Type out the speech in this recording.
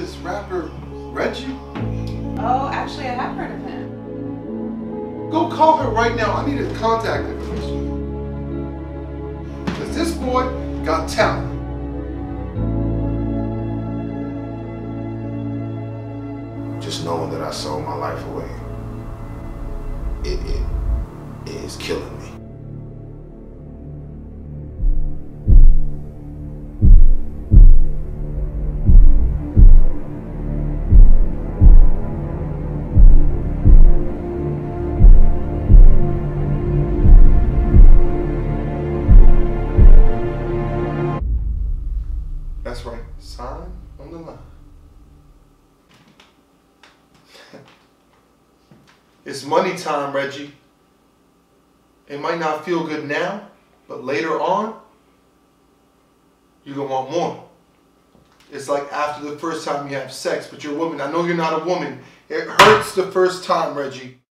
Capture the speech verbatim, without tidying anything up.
this rapper, Reggie? Oh, actually, I have heard of him. Go call her right now. I need his contact information. Because this boy got talent. Just knowing that I sold my life away, it, it, it is killing me. That's right, sign on the line. It's money time, Reggie. It might not feel good now, but later on, you're gonna want more. It's like after the first time you have sex, but you're a woman. I know you're not a woman. It hurts the first time, Reggie.